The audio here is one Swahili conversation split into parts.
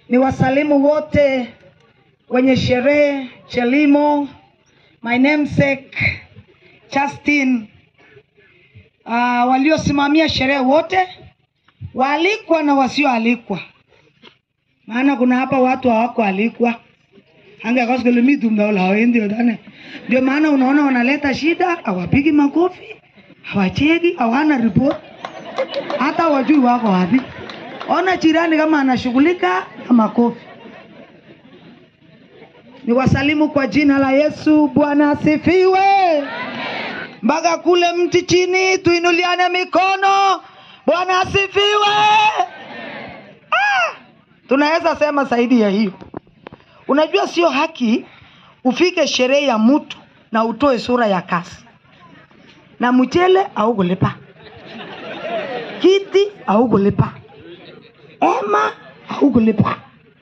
Ni wasalimu wote wenye sherehe Chelimo, my namesake Justin, waliosimamia sherehe wote, waalikwa na wasioalikwa. Maana kuna hapa watu hawako alikwa. Hanga kwa sababu mimi tumdaola haendi ndani. Ndio maana unaona wanaleta shida, hawapigi makofi, hawacheki, hawana report. Hata wajui wako wapi. Ona jirani kama anashughulika na makofi. Ni wasalimu kwa jina la Yesu. Bwana asifiwe. Mpaka kule mti chini tuinuliane mikono. Bwana asifiwe. Tunaweza sema zaidi ya hiyo. Unajua sio haki ufike sherehe ya mtu na utoe sura ya kasi. Na mchele au kulipa. Kiti au kulipa. Ema au kulipa.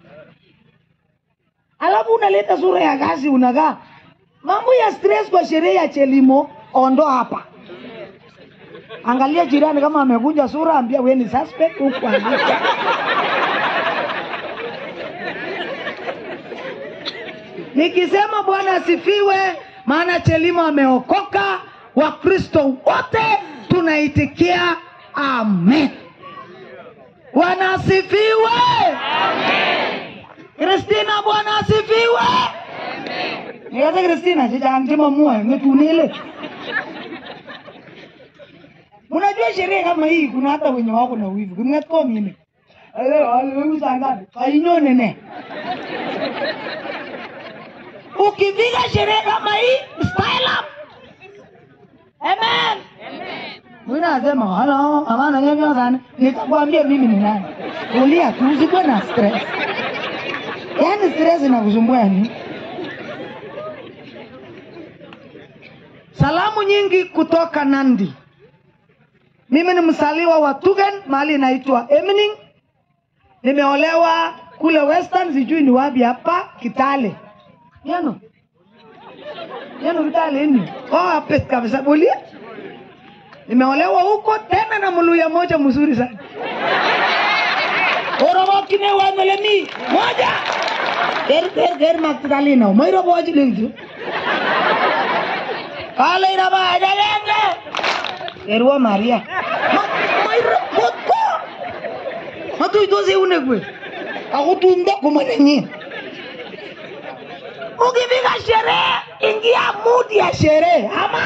Alafu unaleta sura ya kasi unakaa. Mambo ya stress kwa sherehe ya Chelimo ondo hapa. Angalia jirani kama amekunja sura, ambia wewe ni suspect huko. Nikisema Bwana asifiwe, maana Chelimo ameokoka, Wakristo wote tunaitikia amen. Bwana asifiwe. Amen. Kristina, Bwana asifiwe. Amen. Niaje Kristina, jijangima muwe ngetunile. Unajua sherehe kama hii kuna hata wenye wako na wivu. Kimngetko mimi. Wewe sangapi? Kainyone ne. Ukipiga sherehe kama hii, style up. Amen. Amen. Mwana asema, "Hello, amana nyanya sana." Nitakwambia mimi ni nani. Ulia tu usikuwe na stress. Yaani stress inakusumbua nini? Salamu nyingi kutoka Nandi. Mimi ni msaliwa wa Tugen, mahali inaitwa Emening. Nimeolewa kule Western, sijui ni wapi hapa, Kitale. Yano Kitale ni. Hapa kabisa Bulia. Nimeolewa huko tena na Mluya moja mzuri sana. Oroboki ne wameleni moja. Ger maktalina. Moiro boji lindu. Kale iraba ajalenge. Erwa Maria. Moiro botko. Matu idoze unegwe. Akutunda kumanenyi. Ukifika sherehe, ingia mood ya sherehe. Ama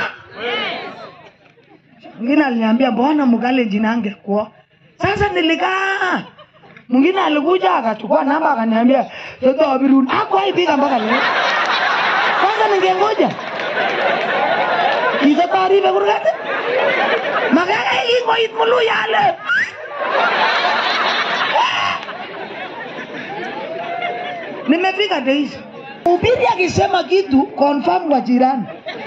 mwingine aliniambia mbona mgale jinange kwa. Sasa nilikaa. Mwingine alikuja akachukua namba akaniambia "Toto Abiru ako haipiga mpaka leo." Kwanza ningengoja. Hizo taarifa kurugate. Magana ingo itmulu yale. Nimefika days. Ubiri akisema kitu confirm kwa jirani.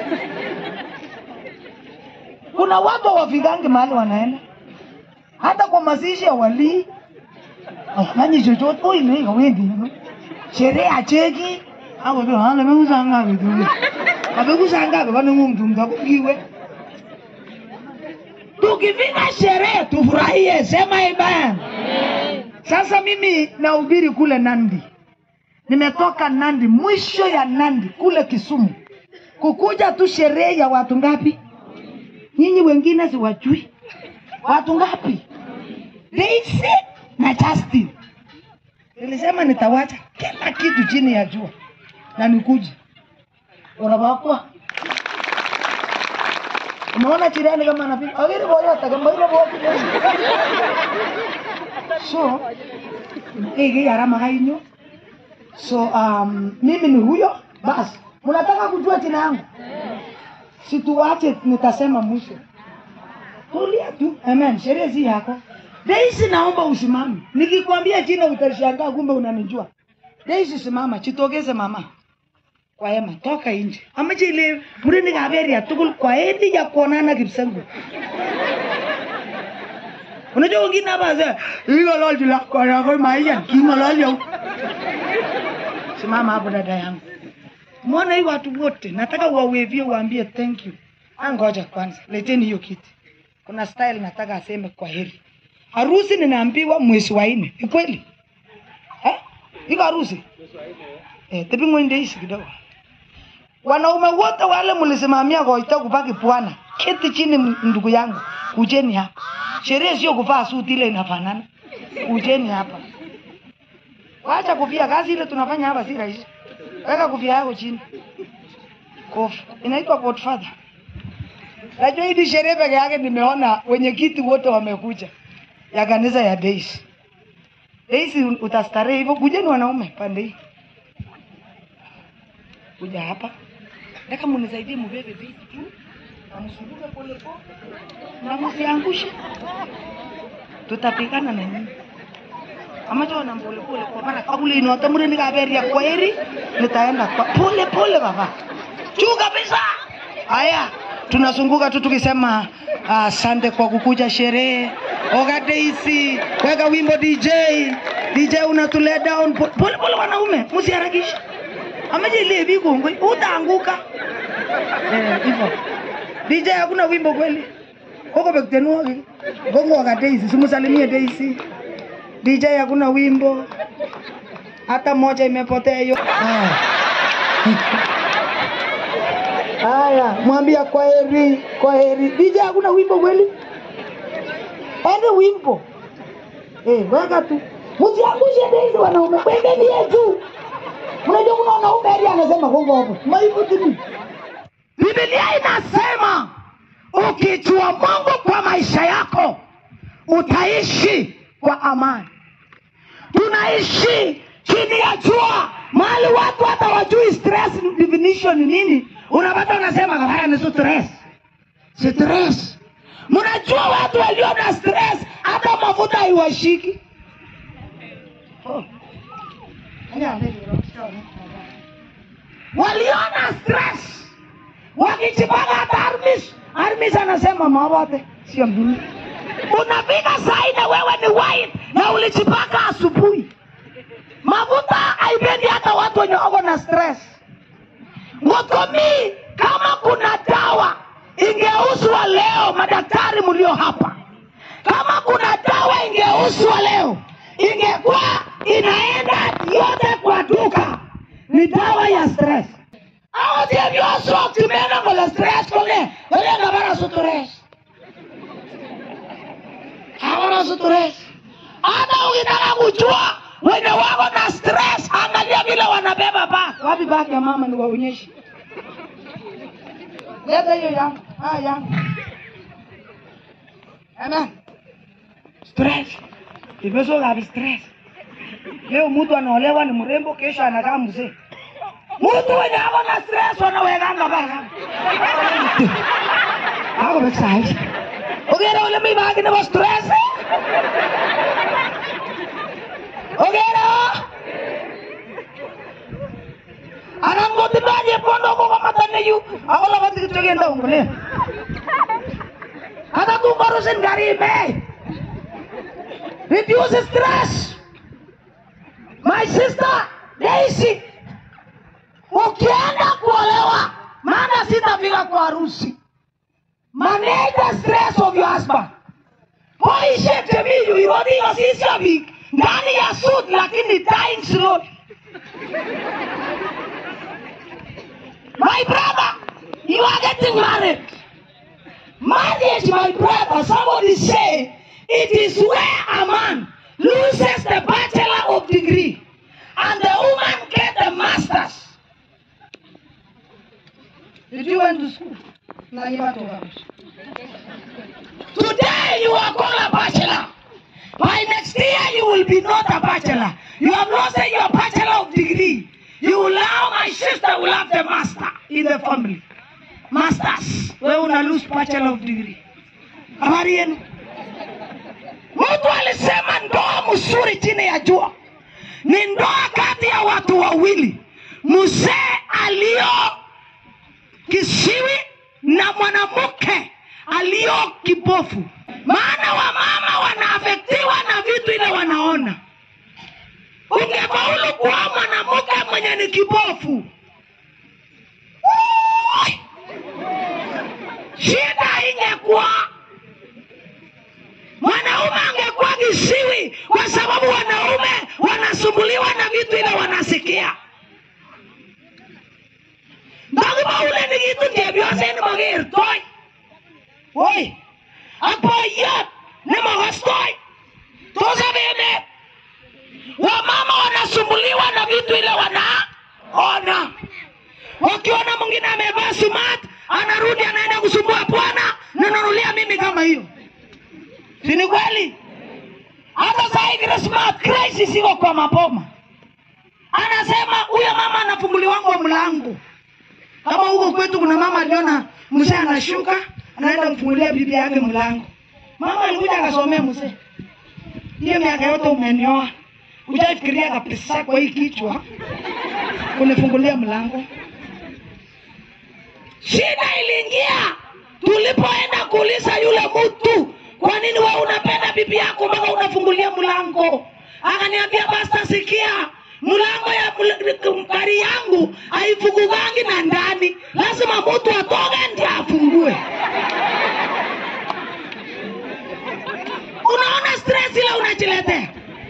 Kuna watu wafikangi mahali wanaenda. Hata kwa mazishi ya wali. Nani chochote ile kawendi. Sherehe acheki. Hapo ndio hana mengusanga vitu. Abegusanga bana mtu mtakugiwe. Tukifika sherehe tufurahie, sema amen. Sasa mimi nahubiri kule Nandi. Nimetoka Nandi, mwisho ya Nandi kule Kisumu. Kukuja tu sherehe ya watu ngapi? Nyinyi wengine siwajui. Watu ngapi? Daisy na Justin. Nilisema nitawacha kila kitu chini ya jua na nikuje. Unabakwa. Unaona jirani kama anapika. Agere boya takambaira boya. So, yara magainyo. So mimi ni huyo basi. Mnataka kujua jina yangu? Situache nitasema mwisho. Tulia tu. Amen. Sherehe si yako. Daisy naomba usimame. Nikikwambia jina utashangaa kumbe unanijua. Daisy simama, chitogeze mama. Kwa hema toka nje. Amaje ile mureni gaberi atukul kwa edi ya kuonana Kipsengo. Unajua wengine hapa sasa, hiyo lolote la kwa maisha kimololio. Simama hapo dada yangu. Muone hii watu wote, nataka wawevie waambie thank you. Angoja kwanza, leteni hiyo kiti. Kuna style nataka aseme kwa heri. Harusi ninaambiwa mwezi wa 4. Ni kweli? iko harusi. Tepi ngwende hizi kidogo. Wanaume wote wale mlisimamia Koito kubaki Pwani, keti chini ndugu yangu, kujeni hapa. Sherehe sio kuvaa suti ile inafanana. Kujeni hapa. Wacha kufia, kazi ile tunafanya hapa si rahisi. Weka kufia yako chini. Kofi. Inaitwa Godfather. Najua hii sherehe peke yake nimeona wenyekiti wote wamekuja ya kanisa ya Daisy. Daisy utastarehe hivyo, kujeni wanaume pande hii. Kuja hapa. Nataka mnisaidie mbebe vitu tu. Amsunguke pole pole. Na msiangushe. Tutapigana na nini? Amacho na pole pole kwa bara kabula inote mureni kaberia kwa heri nitaenda kwa pole pole baba. Juu kabisa. Haya, tunazunguka tu tukisema asante kwa kukuja sherehe. Oga Daisy, weka wimbo DJ. DJ unatulea down pole pole wanaume, msiharakishe. Amaje ile bigongwe utaanguka. Hivyo. DJ hakuna wimbo kweli. Huko bektenua gongo Oga Daisy, simusalimie Daisy. DJ hakuna wimbo. Hata moja imepotea hiyo. Haya, mwambia kwa heri, kwa heri. DJ hakuna wimbo kweli? Ende wimbo. Weka tu. Msiangushe Daisy wanaume, kwendeni juu. Unajua kuna wanaume hadi anasema gongo hapo. Maibu tibi. Biblia inasema ukijua Mungu kwa maisha yako utaishi kwa amani. Tunaishi chini ya jua, mahali watu hata wajui stress definition ni nini. Unapata unasema haya ni stress. Stress. Mnajua watu walio na stress hata mafuta haiwashiki. Waliona stress. Wakijipanga hata Armis anasema mawote sio mimi. Unafika saa wewe ni white na ulijipaka asubuhi. Mafuta haipendi hata watu wenye wako na stress. Ngotomi kama kuna dawa ingeuzwa leo, madaktari mlio hapa. Kama kuna dawa ingeuzwa leo, ingekuwa inaenda yote kwa duka. Ni dawa ya stress. Hao ndio vyoso kimena kwa stress kule. Wale ngabara stress. Hawana stress. Hata ukitaka kujua wenye wako na stress, angalia vile wanabeba bag. Wapi bag ya mama ni waonyeshe. Leta hiyo yangu. Yangu. Amen. Stress. Imeso gabi stress. Leo mtu anaolewa ni mrembo, kesho anakaa mzee. Mtu wenye ako na stress wanawekanga baka. Ako exercise. Ogera ule mi bagi na stress. Ogera. Anango tinaje pondo ko matane yu. Ako la bati kitogenda ungole. Hata tu barusin gari me. Reduce stress. My sister Daisy, ukienda kuolewa, maana sitafika kwa harusi. Manage the stress of your husband. Poishe temiyu irodi yosisya big. Ndani ya suit lakini dying slowly. My brother, you are getting married. Marriage, my brother, somebody say, it is where a man loses the bachelor of degree and the woman get the masters. Did you went to school? Today you are called a bachelor. By next year you will be not a bachelor. You have lost your bachelor of degree. You will now, my sister will have the master in the family. Masters. We will lose bachelor of degree. Habari yenu? Mtu alisema ndoa mzuri chini ya jua ni ndoa kati ya watu wawili, mzee alio kisiwi na mwanamke alio kipofu. Maana wamama wanaafektiwa na vitu ile wanaona. Ungefaulu kuwa mwanamke mwenye ni kipofu, shida ingekuwa mwanaume angekuwa kisiwi, kwa sababu wanaume wanasumbuliwa na vitu kitu chepyoset nemakertoi. Woi, ak boiyot nemakastoi. Tos emet. Wamama wanasumbuliwa na vitu ile wanaona. Wakiona mwingine amevaa smart, anarudi anaenda kusumbua bwana, na nanulia mimi kama hiyo. Si ni kweli? Hata saa Christmas crisis iko kwa mapoma. Anasema huyo mama anafunguliwa kwa mlango. Kama huko kwetu kuna mama aliona mzee anashuka, anaenda kufungulia bibi yake mlango. Mama alikuja akasomea mzee. Hiyo miaka yote umenioa. Hujafikiria kabisa kwa hii kichwa kunifungulia mlango. Shida iliingia tulipoenda kuuliza yule mtu, kwa nini wewe unapenda bibi yako mpaka unafungulia mlango? Akaniambia basta, sikia, mlango ya gari yangu haifungukangi na ndani, lazima mtu atoke ndiye afungue. Unaona stress ile unajiletea.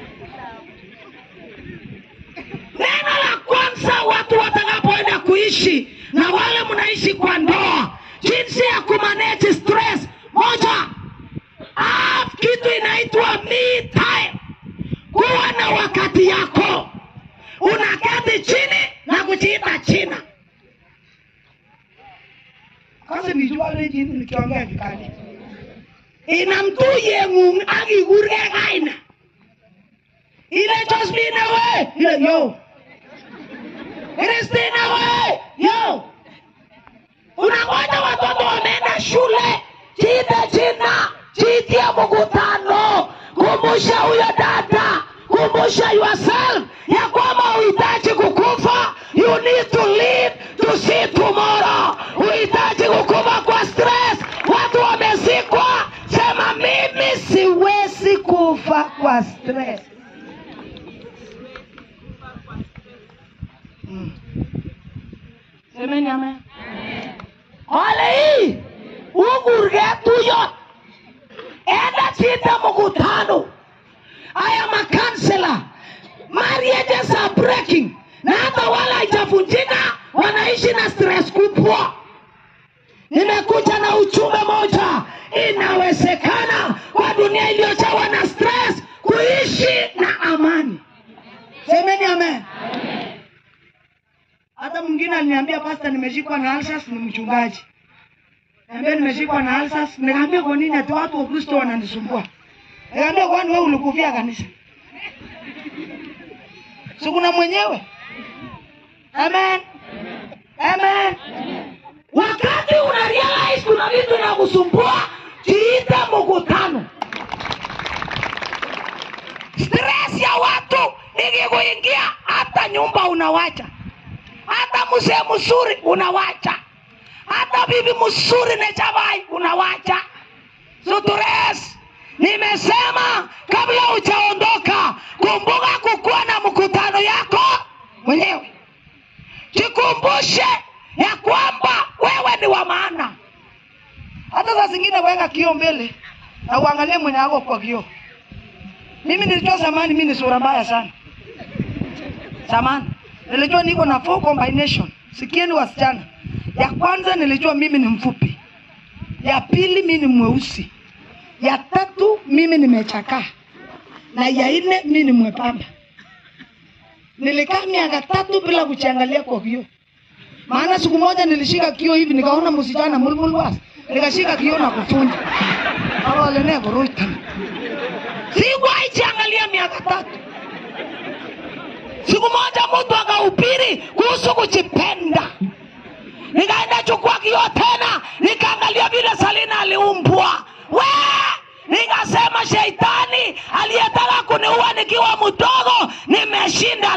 Neno la kwanza watu watakapoenda kuishi na wale mnaishi kwa ndoa, jinsi ya kumanage stress. Moja, kitu inaitwa me time. Kuwa na wakati yako. Unaketi chini na kujiita china. Kasi nijua jini nikiongea vikali. Inamtuye ngung agigurge kaina. Ile Josephine we, ile yo. Christina we, yo. Unangoja watoto wameenda shule, jiite jina, jiitia mkutano, kumbusha huyo dada, kumbusha yourself ya kwamba uhitaji kukufa. You need to live to see tomorrow. Uhitaji kukufa kwa stress. Watu wamezikwa, sema mimi siwezi kufa kwa stress. Semeni amen. Ole ugurge tuyo. Enda chita mkutano. I am a counselor. Marriages are breaking. Na hata wala haijavunjika, wanaishi na stress kubwa. Nimekuja na ujumbe moja. Inawezekana kwa dunia iliyojawa na stress kuishi na amani. Semeni amen. Hata mwingine aliniambia pastor, nimeshikwa na ulcers, ni mchungaji. Niambia nimeshikwa na ulcers, niambia kwa nini ati watu wa Kristo wananisumbua? Niambia kwani wewe ulikufia kanisa? Si kuna mwenyewe? Amen. Amen. Wakati una realize kuna vitu vinakusumbua, jiite mkutano. Stress ya watu ikikuingia, hata nyumba unawacha. Hata mzee mzuri unawacha. Hata bibi mzuri na chabai unawacha. Stress. Nimesema kabla hujaondoka, kumbuka kukuwa na mkutano yako mwenyewe. Jikumbushe ya kwamba wewe ni wa maana. Hata saa zingine weka kioo mbele na uangalie mwenye wako kwa kioo. Mimi nilijua zamani mimi ni sura mbaya sana. Zamani nilijua niko na 4 combination. Sikieni wasichana. Ya kwanza nilijua mimi ni mfupi. Ya pili mimi ni mweusi. Ya tatu mimi nimechakaa. Na ya 4 mimi ni mwepamba. Nilikaa miaka 3 bila kujiangalia kwa kioo. Maana siku moja nilishika kioo hivi nikaona msichana mulmulwas. Nikashika kioo na kufunja. Hapo lene kuruita. Sikuwahi jiangalia miaka 3. Siku moja mtu akahubiri kuhusu kujipenda. Nikaenda chukua kioo tena, nikaangalia vile Salina aliumbwa. Nikasema shetani aliyetaka kuniua nikiwa mdogo nimeshinda